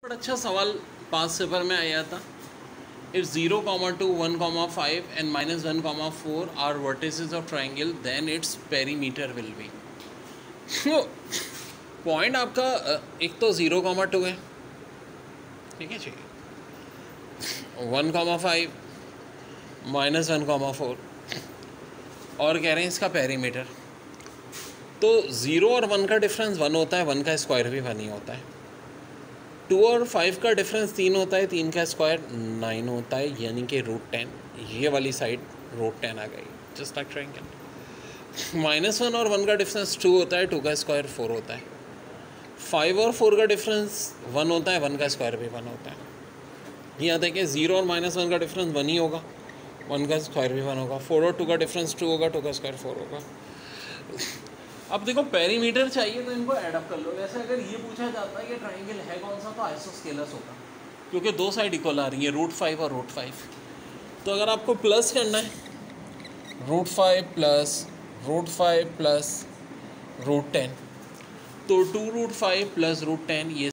बड़ा अच्छा सवाल पास पेपर में आया था। If 0, 2, 1, 5 and -1, 4 are vertices of triangle, then its perimeter will be। तो पॉइंट आपका एक तो 0, 2 है, ठीक है जी, 1, 5 -1, 4 और कह रहे हैं इसका पेरीमीटर। तो 0 और 1 का डिफरेंस 1 होता है, 1 का स्क्वायर भी 1 ही होता है। 2 और 5 का डिफरेंस 3 होता है, 3 का स्क्वायर 9 होता है, यानी कि √10। ये वाली साइड √10 आ गई, जस्ट लाइक ट्रायंगल। -1 और 1 का डिफरेंस 2 होता है, 2 का स्क्वायर 4 होता है। 5 और 4 का डिफरेंस 1 होता है, 1 का स्क्वायर भी 1 होता है। यहाँ देखिए 0 और -1 का डिफरेंस 1 ही होगा, 1 का स्क्वायर भी 1 होगा। 4 और 2 का डिफरेंस 2 होगा, 2 का स्क्वायर 4 होगा। अब देखो पेरीमीटर चाहिए तो इनको ऐड अप कर लो। वैसे अगर ये पूछा जाता है कि ट्राइंगल है कौन सा, तो आइसोस्केलस होगा, क्योंकि दो साइड इक्वल आ रही है, √5 और √5। तो अगर आपको प्लस करना है, √5 प्लस √5 प्लस √10, तो 2 √5 प्लस √10 ये